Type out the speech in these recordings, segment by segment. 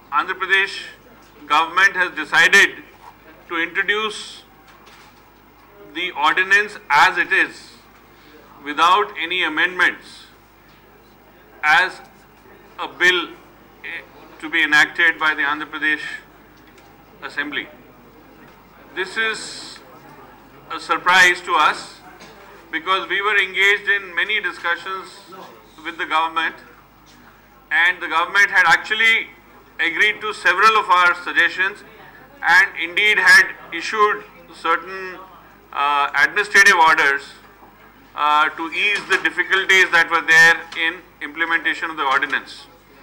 Andhra Pradesh government has decided to introduce the ordinance as it is, without any amendments, as a bill to be enacted by the Andhra Pradesh Assembly. This is a surprise to us because we were engaged in many discussions with the government, and the government had actually agreed to several of our suggestions and indeed had issued certain administrative orders to ease the difficulties that were there in implementation of the ordinance.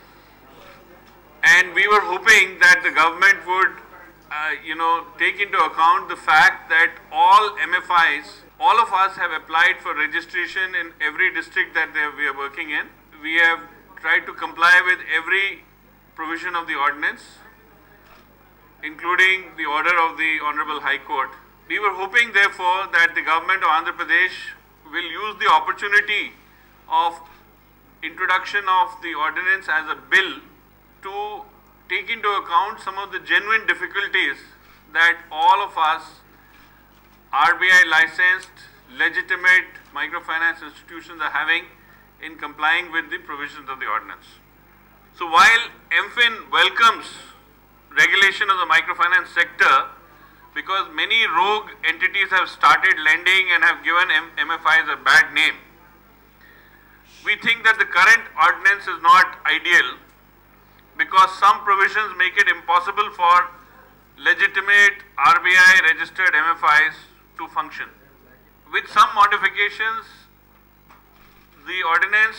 And we were hoping that the government would take into account the fact that all MFIs, all of us have applied for registration in every district that we are working in. We have tried to comply with every provision of the ordinance, including the order of the Honorable High Court. We were hoping, therefore, that the government of Andhra Pradesh will use the opportunity of introduction of the ordinance as a bill to take into account some of the genuine difficulties that all of us RBI licensed, legitimate microfinance institutions are having in complying with the provisions of the ordinance. So while MFIN welcomes regulation of the microfinance sector, because many rogue entities have started lending and have given MFIs a bad name, we think that the current ordinance is not ideal because some provisions make it impossible for legitimate RBI registered MFIs to function. With some modifications, the ordinance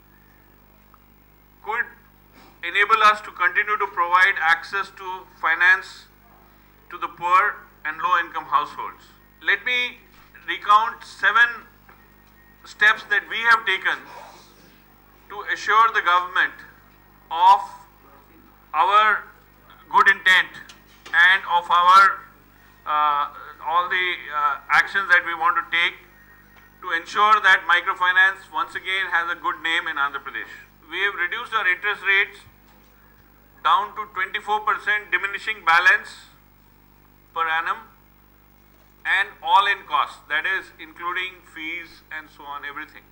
could enable us to continue to provide access to finance to the poor and low-income households. Let me recount 7 steps that we have taken to assure the government of our good intent and of our all the actions that we want to take to ensure that microfinance once again has a good name in Andhra Pradesh. We have reduced our interest rates down to 24% diminishing balance per annum and all in cost, that is including fees and so on, everything.